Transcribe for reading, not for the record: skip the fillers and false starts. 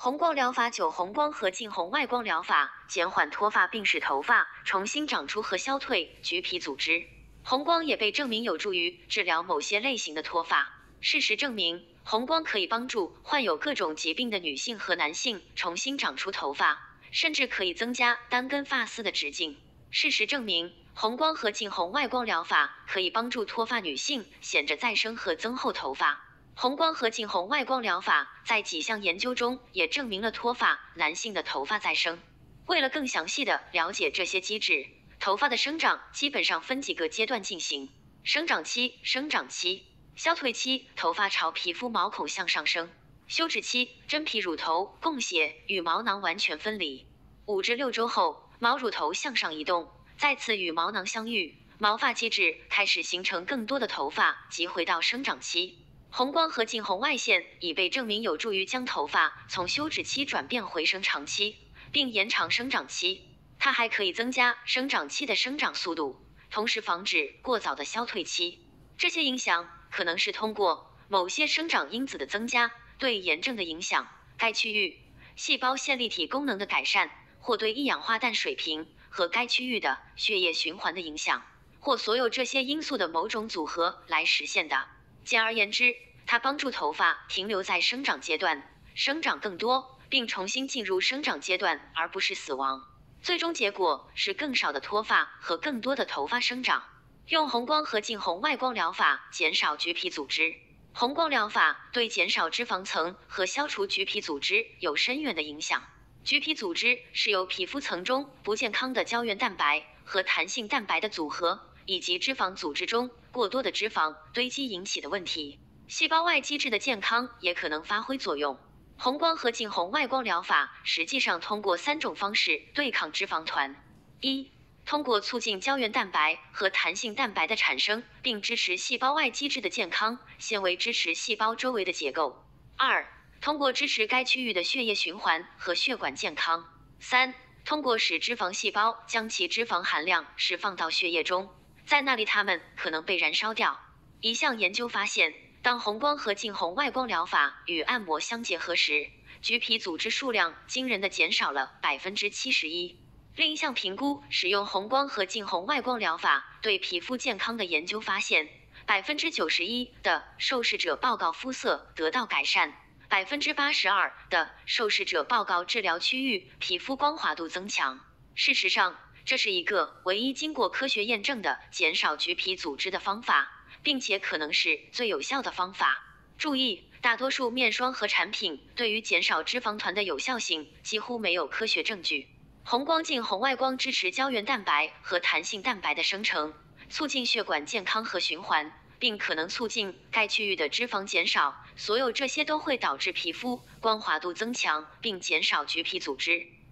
红光疗法9红光和近红外光疗法减缓脱发并使头发重新长出和消退橘皮组织。红光也被证明有助于治疗某些类型的脱发。事实证明，红光可以帮助患有各种疾病的女性和男性重新长出头发，甚至可以增加单根发丝的直径。事实证明，红光和近红外光疗法可以帮助脱发女性显着再生和增厚头发。红光和近红外光疗法在几项研究中也证明了脱发男性的头发再生。为了更详细的了解这些机制，头发的生长基本上分几个阶段进行：生长期、生长期、消退期，头发朝皮肤毛孔向上升；休止期，真皮乳头供血与毛囊完全分离；5至6周后，毛乳头向上移动，再次与毛囊相遇，毛发基质开始形成更多的头发，即回到生长期。红光和近红外线已被证明有助于将头发从休止期转变回生长期，并延长生长期。它还可以增加生长期的生长速度，同时防止过早的消退期。这些影响可能是通过某些生长因子的增加对炎症的影响、该区域细胞线粒体功能的改善，或对一氧化氮水平和该区域的血液循环的影响，或所有这些因素的某种组合来实现的。简而言之，它帮助头发停留在生长阶段，生长更多，并重新进入生长阶段，而不是死亡。最终结果是更少的脱发和更多的头发生长。用红光和近红外光疗法减少橘皮组织。红光疗法对减少脂肪层和消除橘皮组织有深远的影响。橘皮组织是由皮肤层中不健康的胶原蛋白和弹性蛋白的组合，以及脂肪组织中过多的脂肪堆积引起的问题。细胞外基质的健康也可能发挥作用。红光和近红外光疗法实际上通过3种方式对抗脂肪团：一、通过促进胶原蛋白和弹性蛋白的产生，并支持细胞外基质的健康，纤维支持细胞周围的结构；二、通过支持该区域的血液循环和血管健康；三、通过使脂肪细胞将其脂肪含量释放到血液中，在那里它们可能被燃烧掉。一项研究发现，当红光和近红外光疗法与按摩相结合时，橘皮组织数量惊人地减少了71%。另一项评估使用红光和近红外光疗法对皮肤健康的研究发现，91%的受试者报告肤色得到改善，82%的受试者报告治疗区域皮肤光滑度增强。事实上，这是一个唯一经过科学验证的减少橘皮组织的方法，并且可能是最有效的方法。注意，大多数面霜和产品对于减少脂肪团的有效性几乎没有科学证据。红光近红外光支持胶原蛋白和弹性蛋白的生成，促进血管健康和循环，并可能促进该区域的脂肪减少。所有这些都会导致皮肤光滑度增强，并减少橘皮组织。